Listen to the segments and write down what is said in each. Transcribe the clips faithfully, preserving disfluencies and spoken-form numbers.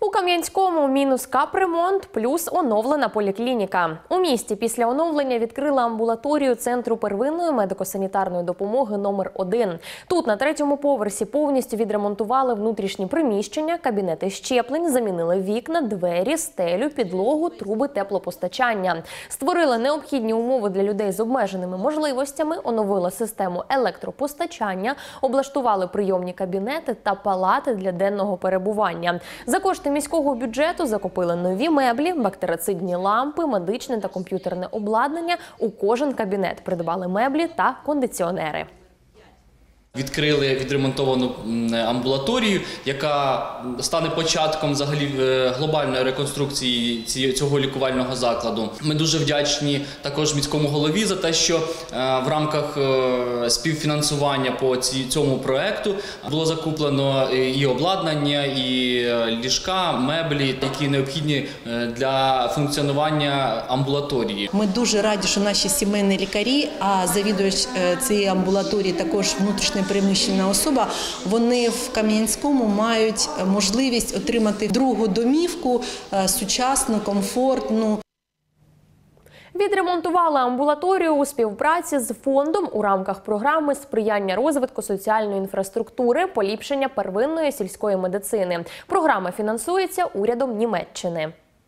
У Кам'янському мінус капремонт, плюс оновлена поліклініка. У місті після оновлення відкрили амбулаторію Центру первинної медико-санітарної допомоги номер один. Тут на третьому поверсі повністю відремонтували внутрішні приміщення, кабінети щеплень, замінили вікна, двері, стелю, підлогу, труби теплопостачання. Створили необхідні умови для людей з обмеженими можливостями, оновили систему електропостачання, облаштували прийомні кабінети та палати для денного перебування. За кошти міського бюджету закупили нові меблі, бактерицидні лампи, медичне та комп'ютерне обладнання. У кожен кабінет придбали меблі та кондиціонери. Відкрили відремонтовану амбулаторію, яка стане початком взагалі глобальної реконструкції цього лікувального закладу. Ми дуже вдячні також міському голові за те, що в рамках співфінансування по цьому проєкту було закуплено і обладнання, і ліжка, меблі, які необхідні для функціонування амбулаторії. Ми дуже раді, що наші сімейні лікарі, а завідувач цієї амбулаторії також внутрішньо переміщена особа, вони в Кам'янському мають можливість отримати другу домівку, сучасну, комфортну. Відремонтували амбулаторію у співпраці з фондом у рамках програми «Сприяння розвитку соціальної інфраструктури, поліпшення первинної сільської медицини». Програма фінансується урядом Німеччини.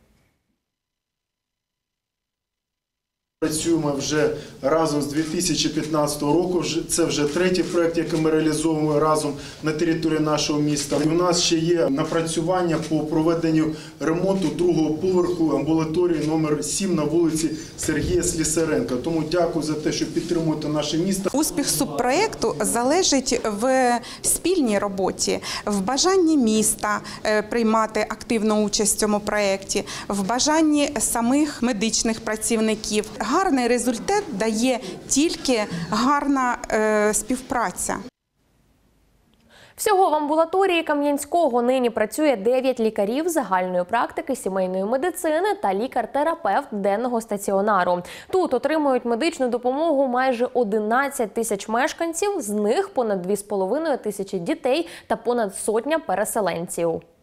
Працюємо вже разом з дві тисячі п'ятнадцятого року, це вже третій проєкт, який ми реалізовуємо разом на території нашого міста. І у нас ще є напрацювання по проведенню ремонту другого поверху амбулаторії номер сім на вулиці Сергія Слісаренка. Тому дякую за те, що підтримуєте наше місто. Успіх субпроєкту залежить в спільній роботі, в бажанні міста приймати активну участь в цьому проєкті, в бажанні самих медичних працівників. Гарний результат дає тільки гарна е, співпраця. Всього в амбулаторії Кам'янського нині працює дев'ять лікарів загальної практики сімейної медицини та лікар-терапевт денного стаціонару. Тут отримують медичну допомогу майже одинадцять тисяч мешканців, з них понад дві з половиною тисячі дітей та понад сотня переселенців.